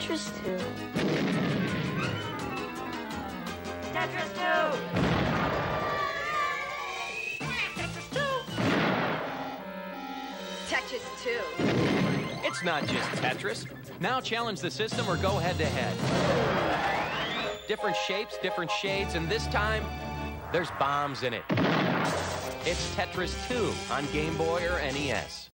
Tetris 2. Tetris 2! Tetris 2! Tetris 2. It's not just Tetris. Now challenge the system or go head-to-head. Different shapes, different shades, and this time, there's bombs in it. It's Tetris 2 on Game Boy or NES.